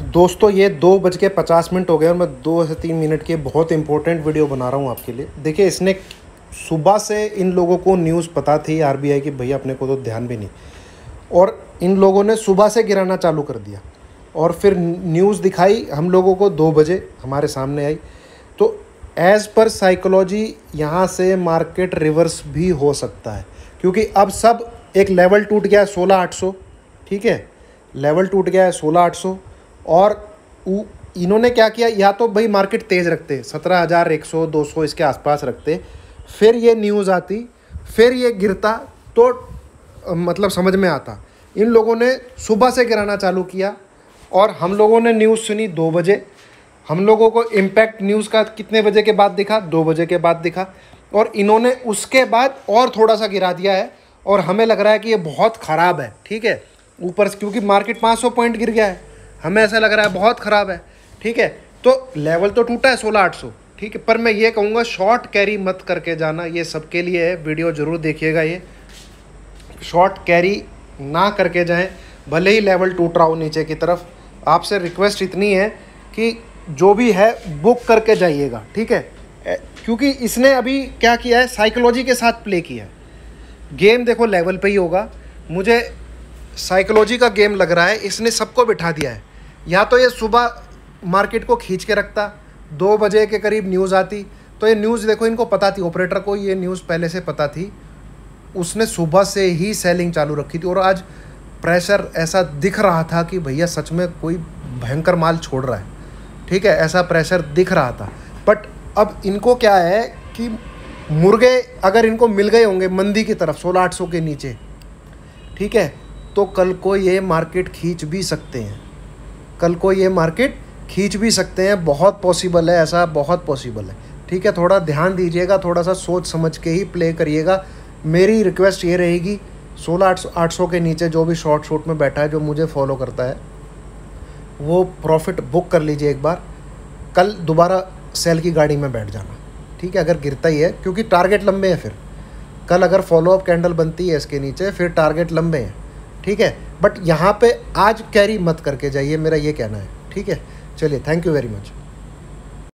दोस्तों ये 2:50 हो गए और मैं 2 से 3 मिनट की बहुत इंपॉर्टेंट वीडियो बना रहा हूँ आपके लिए। देखिए इसने सुबह से इन लोगों को न्यूज़ पता थी आरबीआई की, भैया अपने को तो ध्यान भी नहीं, और इन लोगों ने सुबह से गिराना चालू कर दिया और फिर न्यूज़ दिखाई हम लोगों को 2 बजे हमारे सामने आई। तो एज़ पर साइकोलॉजी यहाँ से मार्केट रिवर्स भी हो सकता है, क्योंकि अब सब एक लेवल टूट गया है 16,800, ठीक है, लेवल टूट गया है 16,800। और इन्होंने क्या किया, या तो भाई मार्केट तेज़ रखते 17,100 200 इसके आसपास रखते, फिर ये न्यूज़ आती, फिर ये गिरता तो मतलब समझ में आता। इन लोगों ने सुबह से गिराना चालू किया और हम लोगों ने न्यूज़ सुनी 2 बजे। हम लोगों को इम्पैक्ट न्यूज़ का कितने बजे के बाद दिखा? 2 बजे के बाद दिखा। और इन्होंने उसके बाद और थोड़ा सा गिरा दिया है और हमें लग रहा है कि ये बहुत ख़राब है, ठीक है, ऊपर से, क्योंकि मार्केट 500 पॉइंट गिर गया है, हमें ऐसा लग रहा है बहुत ख़राब है, ठीक है। तो लेवल तो टूटा है 16,800, ठीक है, पर मैं ये कहूँगा शॉर्ट कैरी मत करके जाना, ये सबके लिए है, वीडियो ज़रूर देखिएगा। ये शॉर्ट कैरी ना करके जाएं, भले ही लेवल टूट रहा हो नीचे की तरफ। आपसे रिक्वेस्ट इतनी है कि जो भी है बुक करके जाइएगा, ठीक है, क्योंकि इसने अभी क्या किया है, साइकोलॉजी के साथ प्ले किया है। गेम देखो लेवल पे ही होगा, मुझे साइकोलॉजी का गेम लग रहा है। इसने सबको बिठा दिया है। या तो ये सुबह मार्केट को खींच के रखता, 2 बजे के करीब न्यूज़ आती, तो ये न्यूज़ देखो इनको पता थी, ऑपरेटर को ये न्यूज़ पहले से पता थी, उसने सुबह से ही सेलिंग चालू रखी थी। और आज प्रेशर ऐसा दिख रहा था कि भैया सच में कोई भयंकर माल छोड़ रहा है, ठीक है, ऐसा प्रेशर दिख रहा था। बट अब इनको क्या है कि मुर्गे अगर इनको मिल गए होंगे मंदी की तरफ 16,800 के नीचे, ठीक है, तो कल को ये मार्केट खींच भी सकते हैं, कल को ये मार्केट खींच भी सकते हैं, बहुत पॉसिबल है, ऐसा बहुत पॉसिबल है, ठीक है। थोड़ा ध्यान दीजिएगा, थोड़ा सा सोच समझ के ही प्ले करिएगा। मेरी रिक्वेस्ट ये रहेगी, 16,800 के नीचे जो भी शॉर्ट शूट में बैठा है, जो मुझे फॉलो करता है, वो प्रॉफिट बुक कर लीजिए एक बार, कल दोबारा सेल की गाड़ी में बैठ जाना, ठीक है, अगर गिरता ही है, क्योंकि टारगेट लंबे हैं। फिर कल अगर फॉलोअप कैंडल बनती है इसके नीचे, फिर टारगेट लंबे हैं, ठीक है। बट यहाँ पे आज कैरी मत करके जाइए, मेरा ये कहना है, ठीक है। चलिए, थैंक यू वेरी मच।